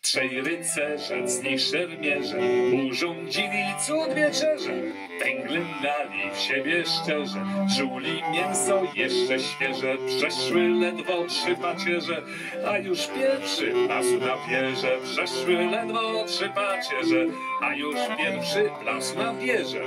Trzej rycerze, z nich szermierze, urządzili cud wieczerze. Węglem dali w siebie szczerze, czuli mięso jeszcze świeże. Przeszły ledwo 3 pacierze, a już pierwszy blasł na wieżę. Przeszły ledwo 3 pacierze, a już pierwszy blasł na wieżę.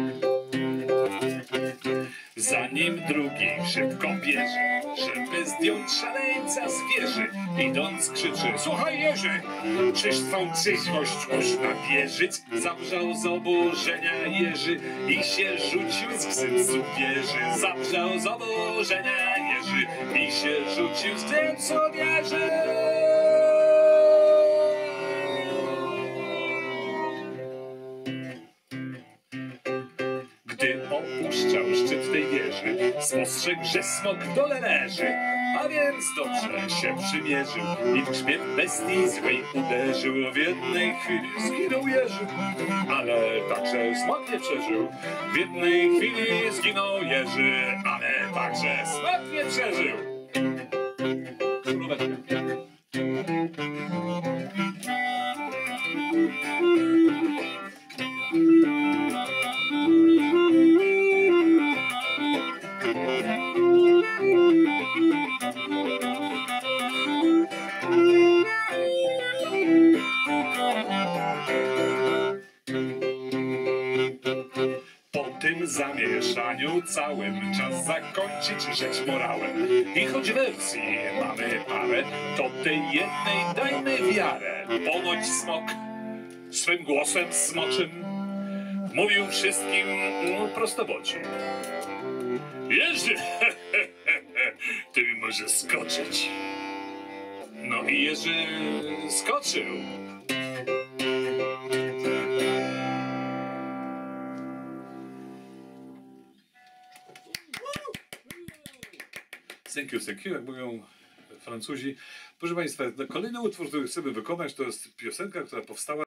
Zanim drugi szybko bierze, żeby zdjąć szaleńca z wieży. Idąc krzyczy: słuchaj Jerzy, czyż twą trzeźwość można wierzyć? Zawrzał z oburzenia Jerzy i się rzucił z gzypsu wieży. Zawrzał z oburzenia Jerzy i się rzucił z gzypsu wieży. Gdy opuszczał szczyt tej wieży, spostrzegł, że smok w dole leży, a więc dobrze się przymierzył i w grzbiet bestii złej uderzył. W jednej chwili zginął Jerzy, ale także smok nie przeżył. W jednej chwili zginął Jerzy, ale także smok nie przeżył. Po tym zamieszaniu całym czas zakończyć rzecz morałem. I choć wersji mamy parę, to tej jednej dajmy wiarę. Ponoć smok swym głosem smoczym mówił wszystkim prostowoci: Jerzy, ty mi może skoczyć. No i Jerzy skoczył. Thank you, jak mówią Francuzi. Proszę Państwa, kolejny utwór, który chcemy wykonać, to jest piosenka, która powstała